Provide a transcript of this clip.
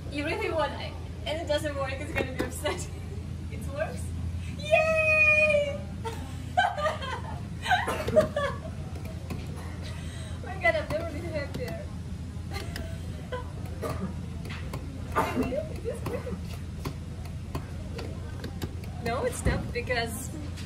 You really want it, and it doesn't work, it's gonna be upset. It works. Yay! Oh my god, I've never been happier. No, it's not because